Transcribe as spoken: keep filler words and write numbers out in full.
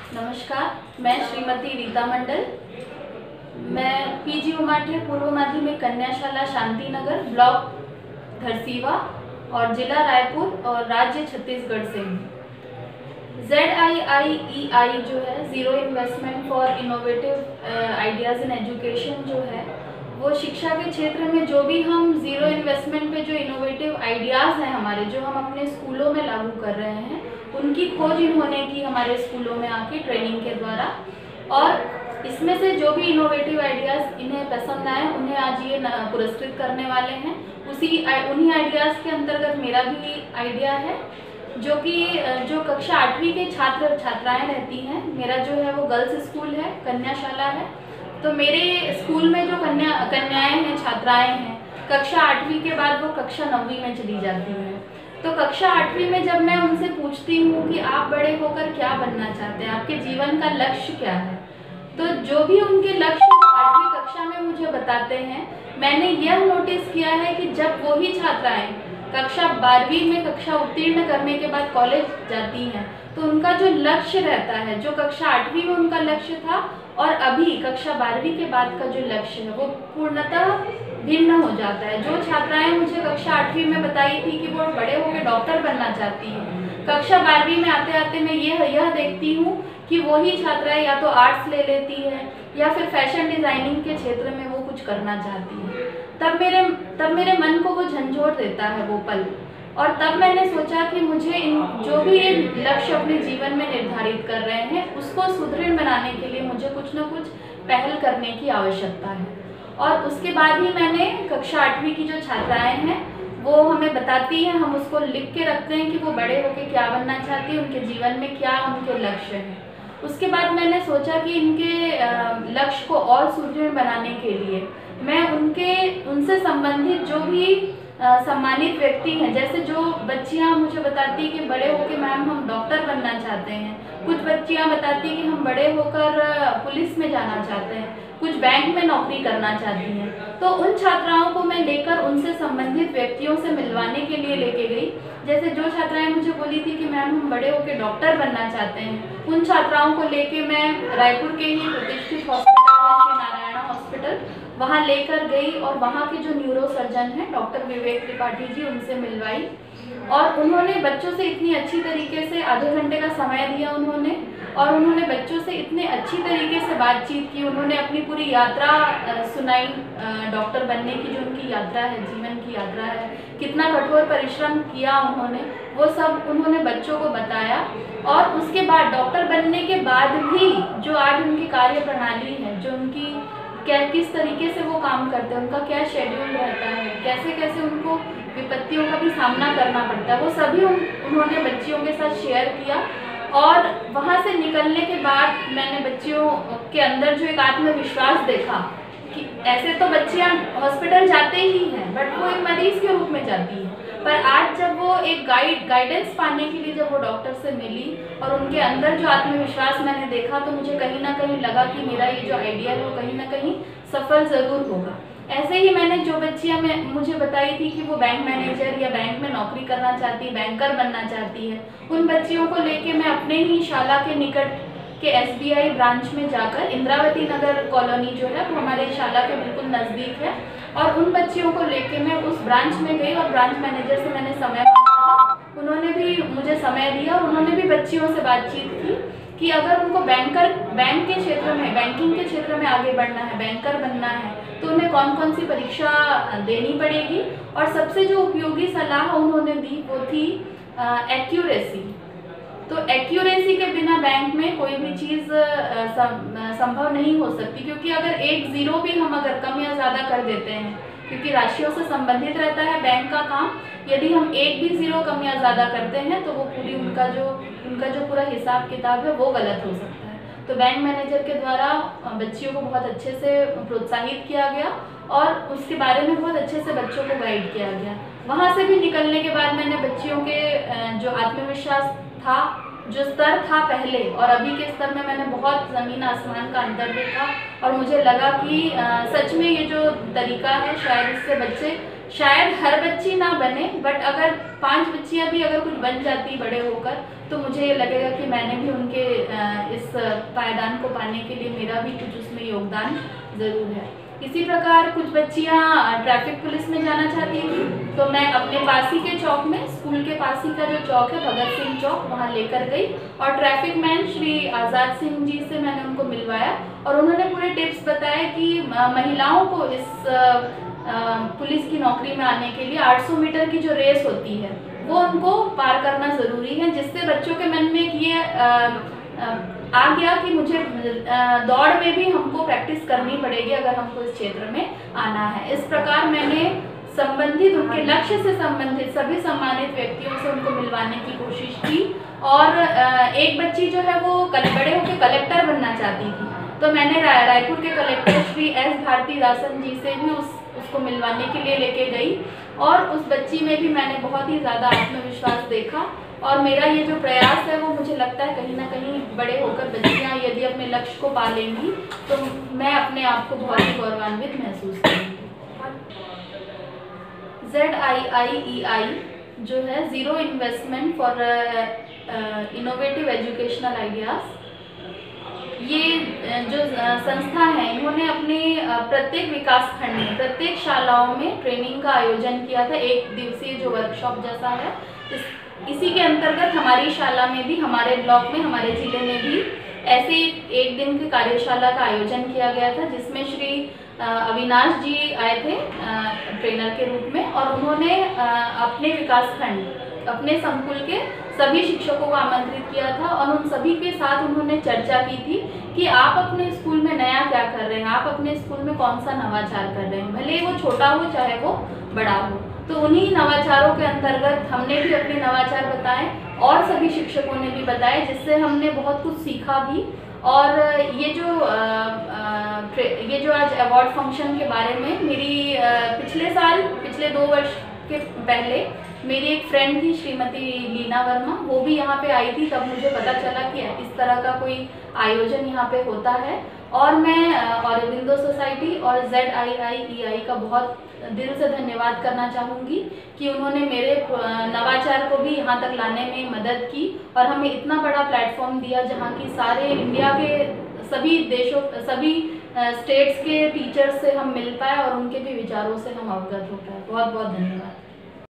नमस्कार, मैं श्रीमती रीता मंडल। मैं पीजी उमाठे पूर्व माध्यमिक कन्याशाला शांतिनगर, ब्लॉक धरसीवा और जिला रायपुर और राज्य छत्तीसगढ़ से हूँ। Z I I E I जो है, zero investment for innovative ideas in education जो है, वो शिक्षा के क्षेत्र में जो भी हम ज़ीरो इन्वेस्टमेंट पे जो इनोवेटिव आइडियाज़ हैं हमारे, जो हम अपने स्कूलों में लागू कर रहे हैं, उनकी खोज इन्होंने की हमारे स्कूलों में आके ट्रेनिंग के द्वारा। और इसमें से जो भी इनोवेटिव आइडियाज़ इन्हें पसंद आए, उन्हें आज ये पुरस्कृत करने वाले हैं। उसी उन्हीं आइडियाज़ के अंतर्गत मेरा भी आइडिया है, जो कि जो कक्षा आठवीं के छात्र छात्राएं रहती हैं। मेरा जो है वो गर्ल्स स्कूल है, कन्याशाला है। तो मेरे स्कूल में जो कन्या कन्याएं हैं, छात्राएं हैं, कक्षा आठवीं के बाद वो कक्षा नौवीं में चली जाती हैं। तो कक्षा आठवीं में जब मैं उनसे पूछती हूँ कि आप बड़े होकर क्या बनना चाहते हैं, आपके जीवन का लक्ष्य क्या है, तो जो भी उनके लक्ष्य आठवीं कक्षा में मुझे बताते हैं, मैंने यह नोटिस किया है कि जब वही छात्राएं कक्षा बारहवीं में कक्षा उत्तीर्ण करने के बाद कॉलेज जाती हैं, तो उनका जो लक्ष्य रहता है, जो कक्षा आठवीं में उनका लक्ष्य था और अभी कक्षा बारहवीं के बाद का जो लक्ष्य है, वो पूर्णतः भिन्न हो जाता है। जो छात्राएं मुझे कक्षा आठवीं में बताई थी कि वो बड़े होकर डॉक्टर बनना चाहती हैं, कक्षा बारहवीं में आते आते मैं यह यह देखती हूँ कि वही छात्राएं या तो आर्ट्स ले लेती हैं या फिर फैशन डिज़ाइनिंग के क्षेत्र में वो कुछ करना चाहती हैं। तब मेरे तब मेरे मन को वो झंझोर देता है वो पल। और तब मैंने सोचा कि मुझे इन जो भी ये लक्ष्य अपने जीवन में निर्धारित कर रहे हैं, उसको सुदृढ़ बनाने के लिए मुझे कुछ न कुछ पहल करने की आवश्यकता है। और उसके बाद ही मैंने कक्षा आठवीं की जो छात्राएं हैं, वो हमें बताती हैं, हम उसको लिख के रखते हैं कि वो बड़े होकर क्या बनना चाहती है, उनके जीवन में क्या उनके लक्ष्य हैं। उसके बाद मैंने सोचा कि इनके लक्ष्य को और सुदृढ़ बनाने के लिए मैं उनके उनसे संबंधित जो भी सम्मानित व्यक्ति हैं, जैसे जो बच्चियां मुझे बताती कि बड़े होकर मैम हम डॉक्टर बनना चाहते हैं, कुछ बच्चियां बताती कि हम बड़े होकर पुलिस में जाना चाहते हैं, कुछ बैंक में नौकरी करना चाहती हैं, तो उन छात्राओं को मैं लेकर उनसे संबंधित व्यक्तियों से मिलवाने के लिए लेके गई। जैसे जो छात्राएं मुझे बोली थी कि मैम हम बड़े होकर डॉक्टर बनना चाहते हैं, उन छात्राओं को लेके मैं रायपुर के ही प्रतिष्ठित हॉस्पिटल है, श्री नारायणा हॉस्पिटल, वहाँ लेकर गई और वहाँ के जो न्यूरो सर्जन हैं डॉक्टर विवेक त्रिपाठी जी, उनसे मिलवाई। और उन्होंने बच्चों से इतनी अच्छी तरीके से आधे घंटे का समय दिया उन्होंने, और उन्होंने बच्चों से इतने अच्छी तरीके से बातचीत की। उन्होंने अपनी पूरी यात्रा सुनाई, डॉक्टर बनने की जो उनकी यात्रा है, जीवन की यात्रा है, कितना कठोर परिश्रम किया उन्होंने, वो सब उन्होंने बच्चों को बताया। और उसके बाद डॉक्टर बनने के बाद भी जो आज उनकी कार्य प्रणाली है, जो उनकी क्या किस तरीके से वो काम करते हैं, उनका क्या शेड्यूल रहता है, कैसे कैसे उनको विपत्तियों का भी सामना करना पड़ता है, वो सभी उन, उन्होंने बच्चियों के साथ शेयर किया। और वहाँ से निकलने के बाद मैंने बच्चियों के अंदर जो एक आत्मविश्वास देखा कि ऐसे तो बच्चियाँ हॉस्पिटल जाते ही हैं, बट वो एक मरीज के रूप में जाती हैं। पर आज जब वो एक गाइड गाइडेंस पाने के लिए जब वो डॉक्टर से मिली और उनके अंदर जो आत्मविश्वास मैंने देखा, तो मुझे कहीं ना कहीं लगा कि मेरा ये जो आइडिया है वो कहीं ना कहीं सफल ज़रूर होगा। ऐसे ही मैंने जो बच्चियां मैं मुझे बताई थी कि वो बैंक मैनेजर या बैंक में नौकरी करना चाहती है, बैंकर बनना चाहती है, उन बच्चियों को लेके मैं अपने ही शाला के निकट के एस बी आई ब्रांच में जाकर, इंद्रावती नगर कॉलोनी जो है वो हमारे शाला के बिल्कुल नज़दीक है, और उन बच्चियों को लेके मैं उस ब्रांच में गई और ब्रांच मैनेजर से मैंने समय मांगा। उन्होंने भी मुझे समय दिया और उन्होंने भी बच्चियों से बातचीत की कि अगर उनको बैंकर बैंक के क्षेत्र में, बैंकिंग के क्षेत्र में आगे बढ़ना है, बैंकर बनना है, तो उन्हें कौन कौन सी परीक्षा देनी पड़ेगी। और सबसे जो उपयोगी सलाह उन्होंने दी वो थी एक्यूरेसी। तो एक्यूरेसी के बिना बैंक में कोई भी चीज़ संभव नहीं हो सकती, क्योंकि अगर एक ज़ीरो भी हम अगर कम या ज़्यादा कर देते हैं, क्योंकि राशियों से संबंधित रहता है बैंक का काम, यदि हम एक भी ज़ीरो कम या ज़्यादा करते हैं तो वो पूरी उनका जो उनका जो पूरा हिसाब किताब है वो गलत हो सकता है। तो बैंक मैनेजर के द्वारा बच्चियों को बहुत अच्छे से प्रोत्साहित किया गया और उसके बारे में बहुत अच्छे से बच्चों को गाइड किया गया। वहाँ से भी निकलने के बाद मैंने बच्चियों के जो आत्मविश्वास था, जो स्तर था पहले और अभी के स्तर में, मैंने बहुत ज़मीन आसमान का अंतर देखा। और मुझे लगा कि आ, सच में ये जो तरीका है, शायद इससे बच्चे, शायद हर बच्ची ना बने, बट अगर पांच बच्चियां भी अगर कुछ बन जाती बड़े होकर, तो मुझे ये लगेगा कि मैंने भी उनके इस इस पायदान को पाने के लिए मेरा भी कुछ उसमें योगदान ज़रूर है। इसी प्रकार कुछ बच्चियां ट्रैफिक पुलिस में जाना चाहती थी, तो मैं अपने पास ही के चौक में, स्कूल के पास ही का जो चौक है भगत सिंह चौक, वहां लेकर गई और ट्रैफिक मैन श्री आज़ाद सिंह जी से मैंने उनको मिलवाया और उन्होंने पूरे टिप्स बताए कि महिलाओं को इस पुलिस की नौकरी में आने के लिए आठ सौ मीटर की जो रेस होती है वो उनको पार करना ज़रूरी है, जिससे बच्चों के मन में ये आ, आ, आ गया कि मुझे दौड़ में भी हमको प्रैक्टिस करनी पड़ेगी अगर हमको इस क्षेत्र में आना है। इस प्रकार मैंने संबंधित उनके लक्ष्य से संबंधित सभी सम्मानित व्यक्तियों से उनको मिलवाने की कोशिश की और एक बच्ची जो है वो बड़े होकर कलेक्टर बनना चाहती थी, तो मैंने रायपुर के कलेक्टर श्री एस भारती दासन जी से भी उस उसको मिलवाने के लिए लेके गई और उस बच्ची में भी मैंने बहुत ही ज़्यादा आत्मविश्वास देखा और मेरा ये जो प्रयास है वो मुझे लगता है कहीं ना कहीं बड़े होकर बच्चियाँ यदि अपने लक्ष्य को पा लेंगी तो मैं अपने आप को बहुत ही गौरवान्वित महसूस करूँगी। Z I I E I जो है zero investment for innovative educational ideas, ये जो संस्था है इन्होंने अपने प्रत्येक विकास खंड में प्रत्येक शालाओं में ट्रेनिंग का आयोजन किया था, एक दिवसीय जो वर्कशॉप जैसा है। इस इसी के अंतर्गत हमारी शाला में भी, हमारे ब्लॉक में, हमारे जिले में भी ऐसे एक दिन की कार्यशाला का आयोजन किया गया था जिसमें श्री अविनाश जी आए थे ट्रेनर के रूप में और उन्होंने अपने विकास खंड, अपने संकुल के सभी शिक्षकों को आमंत्रित किया था और उन सभी के साथ उन्होंने चर्चा की थी कि आप अपने स्कूल में नया क्या कर रहे हैं, आप अपने स्कूल में कौन सा नवाचार कर रहे हैं, भले वो छोटा हो चाहे वो बड़ा हो। तो उन्हीं नवाचारों के अंतर्गत हमने भी अपने नवाचार बताए और सभी शिक्षकों ने भी बताए, जिससे हमने बहुत कुछ सीखा भी। और ये जो आ, आ, ये जो आज अवार्ड फंक्शन के बारे में, मेरी आ, पिछले साल पिछले दो वर्ष के पहले मेरी एक फ्रेंड थी श्रीमती लीना वर्मा, वो भी यहाँ पे आई थी, तब मुझे पता चला कि इस तरह का कोई आयोजन यहाँ पे होता है और मैं ऑरोबिंदो सोसाइटी और Z I I E I का बहुत दिल से धन्यवाद करना चाहूँगी कि उन्होंने मेरे नवाचार को भी यहाँ तक लाने में मदद की और हमें इतना बड़ा प्लेटफॉर्म दिया जहाँ की सारे इंडिया के सभी देशों, सभी स्टेट्स के टीचर्स से हम मिल पाए और उनके भी विचारों से हम अवगत हो पाए। बहुत बहुत धन्यवाद।